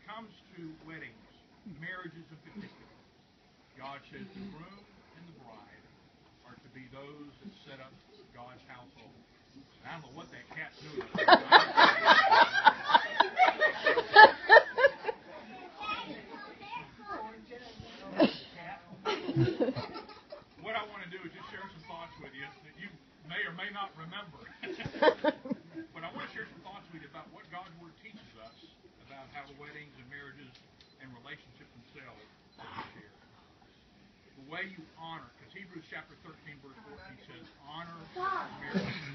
comes to weddings, marriages in particular, God says the groom and the bride are to be those that set up God's household. And I don't know what that cat's doing up there. What I want to do is just share some thoughts with you that you may or may not remember. But I want to share some thoughts with you about what God's Word teaches us about how weddings and marriages and relationships themselves are shared. The way you honor, because Hebrews chapter 13, verse 14 says, honor marriage